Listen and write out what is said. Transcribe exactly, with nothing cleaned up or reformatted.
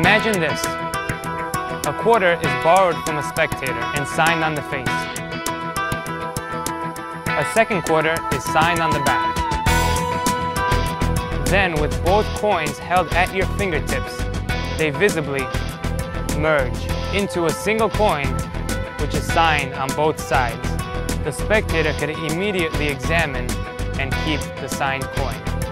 Imagine this. A quarter is borrowed from a spectator and signed on the face. A second quarter is signed on the back. Then, with both coins held at your fingertips, they visibly merge into a single coin which is signed on both sides. The spectator can immediately examine and keep the signed coin.